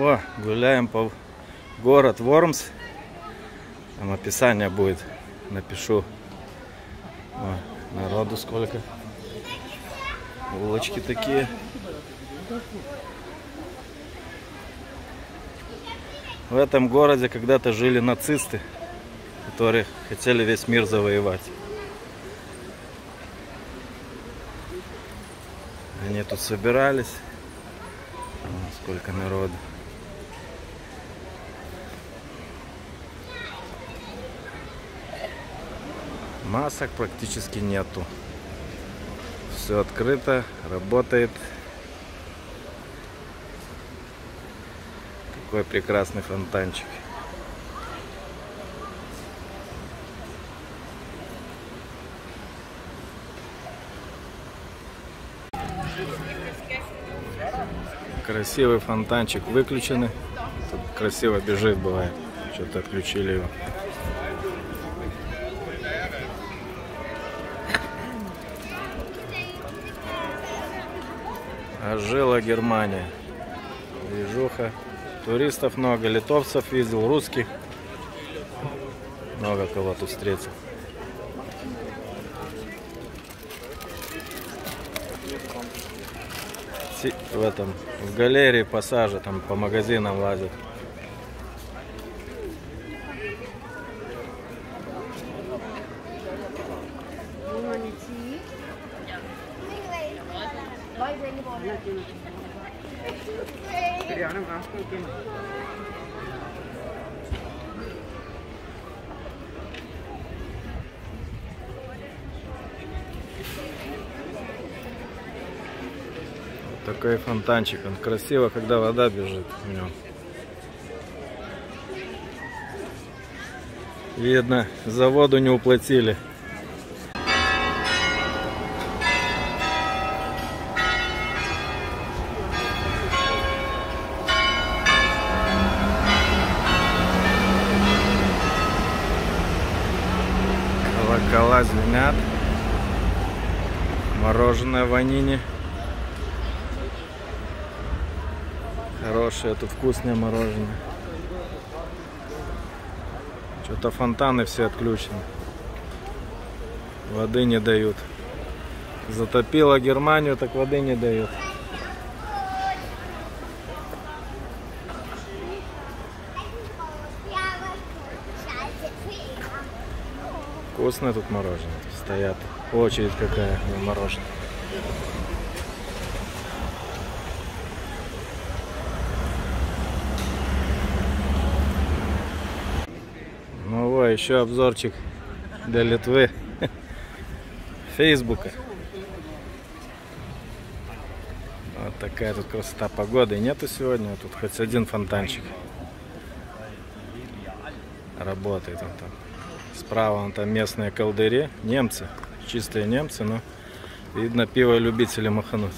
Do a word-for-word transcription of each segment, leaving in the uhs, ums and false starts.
О, гуляем по город Вормс. Там описание будет, напишу. О, народу сколько. Улочки такие. В этом городе когда-то жили нацисты, которые хотели весь мир завоевать. Они тут собирались. О, сколько народу. Масок практически нету. Все открыто, работает. Какой прекрасный фонтанчик. Красивый фонтанчик выключенный. Тут красиво бежит, бывает. Что-то отключили его. Ожила Германия. Движуха. Туристов много, литовцев видел, русских. Много кого тут встретил. В этом, в галерее пассажа, там по магазинам лазят. Вот такой фонтанчик, он красиво, когда вода бежит в нем. Видно, за воду не уплатили. Колокола звенят. Мороженое в ванине. Хорошее, тут вкусное мороженое. Что-то фонтаны все отключены. Воды не дают. Затопило Германию, так воды не дают. Вкусное тут мороженое. Тут стоят. Очередь какая на мороженое. Ну вот, еще обзорчик для Литвы. Фейсбука. Вот такая тут красота. Погоды нету сегодня. Тут хоть один фонтанчик работает он там. Справа он там местные колдыри. Немцы. Чистые немцы, но видно, пиво любители махануть.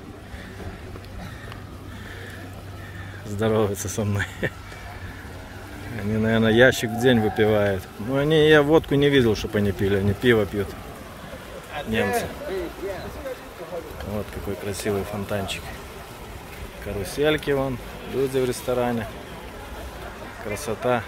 Здороваются со мной. Они, наверное, ящик в день выпивают. Ну, они, я водку не видел, чтобы они пили. Они пиво пьют. Немцы. Вот какой красивый фонтанчик. Карусельки вон. Люди в ресторане. Красота.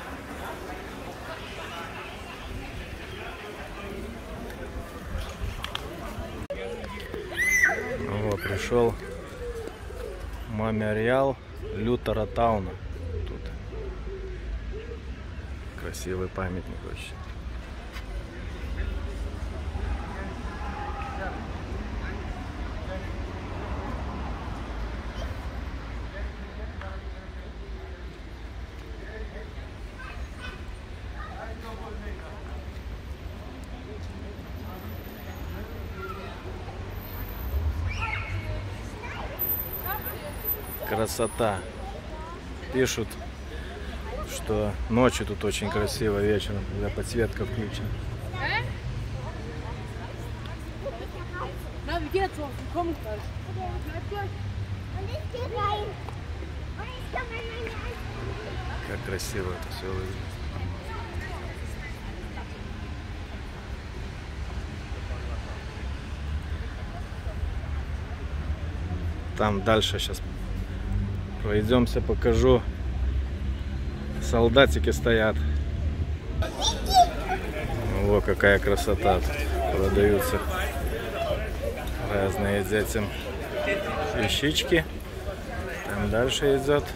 Ну вот, пришел мемориал Лютера Тауна. Тут красивый памятник очень. Красота. Пишут, что ночью тут очень красиво, вечером, когда подсветка включена. Как красиво это все выглядит. Там дальше сейчас пройдемся, покажу солдатики стоят. Во, какая красота. Продаются разные детям вещички. Там дальше идет.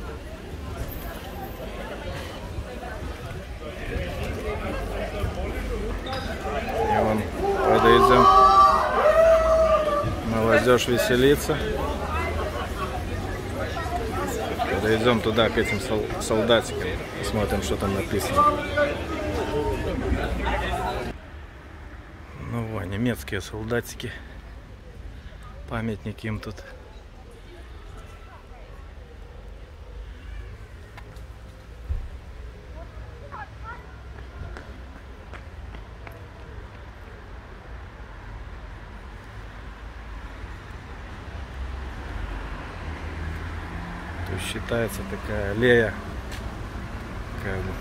И вон подойдем. Молодежь веселится. Подойдем туда, к этим сол солдатикам. Посмотрим, что там написано. Ну вот, немецкие солдатики. Памятники им тут. То есть считается такая аллея, как бы.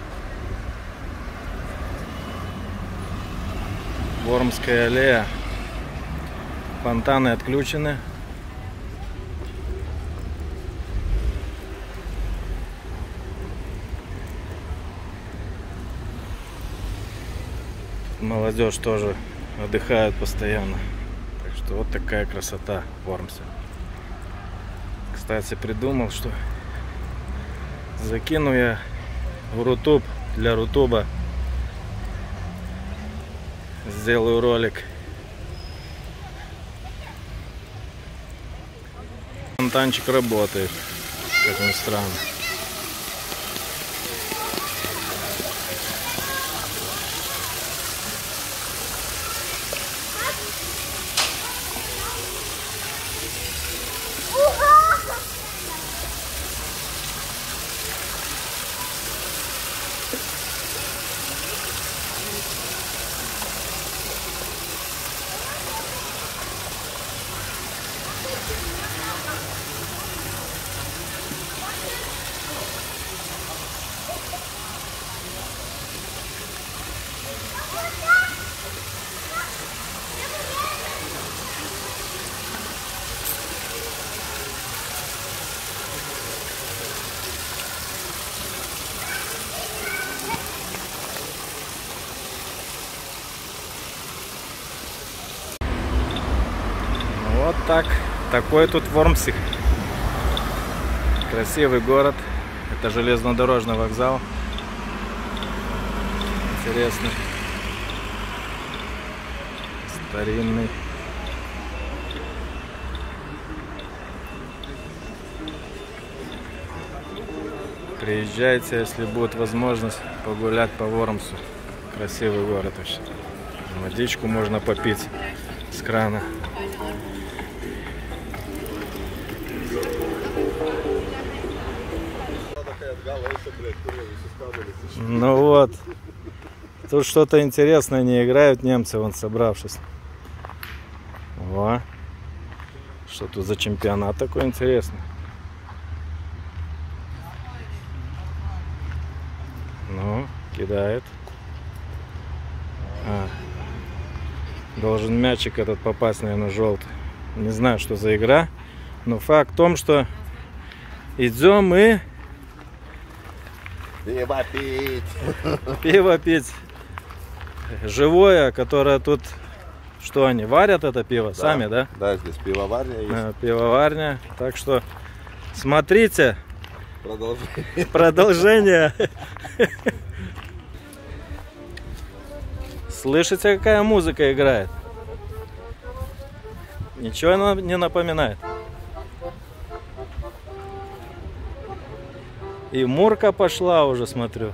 Вормская аллея. Фонтаны отключены. Молодежь тоже отдыхает постоянно. Так что вот такая красота в Вормсе. Кстати, придумал, что закину я в Рутуб, для Рутуба сделаю ролик. Фонтанчик работает, как ни странно. Вот так. Такой тут Вормсик. Красивый город. Это железнодорожный вокзал. Интересный. Старинный. Приезжайте, если будет возможность погулять по Вормсу. Красивый город вообще. Водичку можно попить с крана. Ну вот. Тут что-то интересное не играют немцы, вон собравшись. Во. Что тут за чемпионат такой интересный? Ну, кидает. А. Должен мячик этот попасть, наверное, желтый. Не знаю, что за игра. Но факт в том, что идем и... Пиво пить. Пиво пить. Живое, которое тут... Что они, варят это пиво? Да, сами, да? Да, здесь пивоварня есть. А, пивоварня. Так что смотрите. Продолжение. Продолжение. Слышите, какая музыка играет? Ничего она не напоминает. И Мурка пошла уже, смотрю.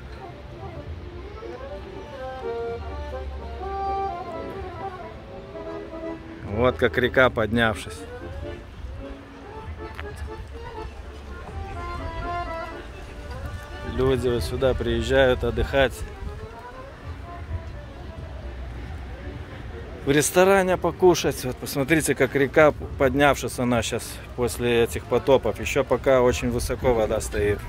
Вот как река, поднявшись. Люди вот сюда приезжают отдыхать. В ресторане покушать. Вот посмотрите, как река, поднявшись она сейчас после этих потопов. Еще пока очень высоко вода стоит.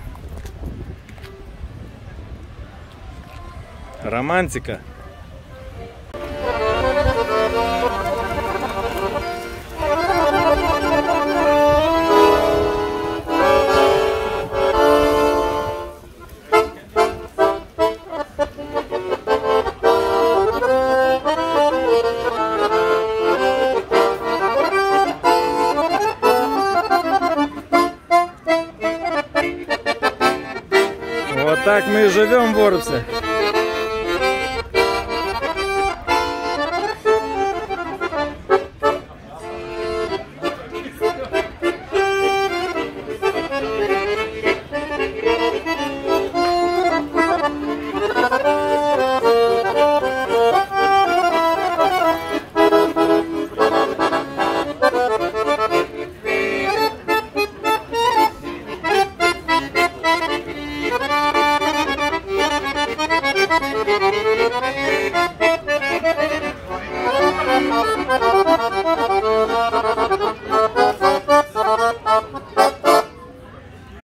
Романтика. так мы и живем в Ворбсе.